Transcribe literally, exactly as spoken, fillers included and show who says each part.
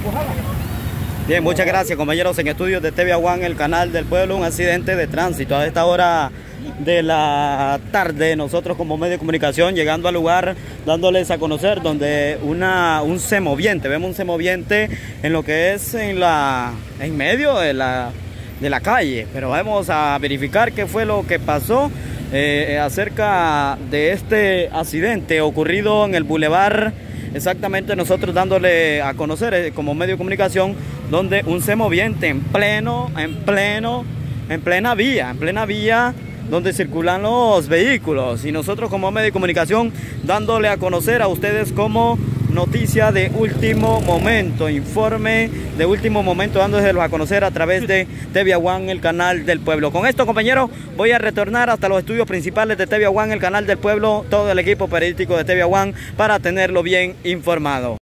Speaker 1: Bien, muchas gracias, compañeros. En estudios de T V A One, el canal del pueblo, un accidente de tránsito a esta hora de la tarde. Nosotros como medio de comunicación llegando al lugar, dándoles a conocer donde una, un semoviente, vemos un semoviente en lo que es en la en medio de la, de la calle, pero vamos a verificar qué fue lo que pasó eh, acerca de este accidente ocurrido en el bulevar. Exactamente, nosotros dándole a conocer eh, como medio de comunicación, donde un semoviente en pleno, en pleno, en plena vía, en plena vía donde circulan los vehículos, y nosotros como medio de comunicación dándole a conocer a ustedes como noticia de último momento, informe de último momento, dándoselos a conocer a través de T V A One, el canal del pueblo. Con esto, compañeros, voy a retornar hasta los estudios principales de T V A One, el canal del pueblo, todo el equipo periodístico de T V A One, para tenerlo bien informado.